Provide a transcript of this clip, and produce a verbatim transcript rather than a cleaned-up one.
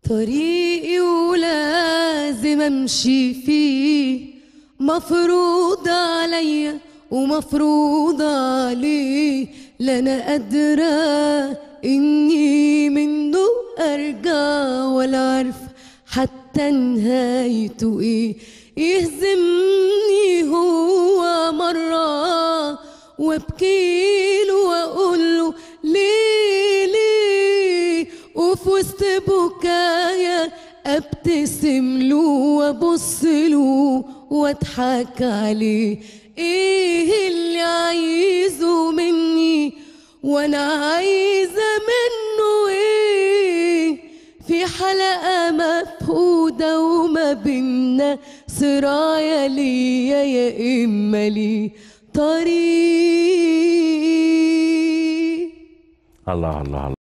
طريقي ولازم امشي فيه، مفروض عليا ومفروض عليه، لا انا قادرة اني منه ارجع ولا عارفة حتى نهايته ايه. يهزمني هو مرة وابكيله واقوله ليه ليه، وفي وسط بكايا ابتسم له وابص له واضحك عليه. ايه اللي عايزه مني وانا عايزه منه ايه؟ في حلقه مفقوده وما بينا صراع، يا ليا يا اما لي طريق. الله الله الله.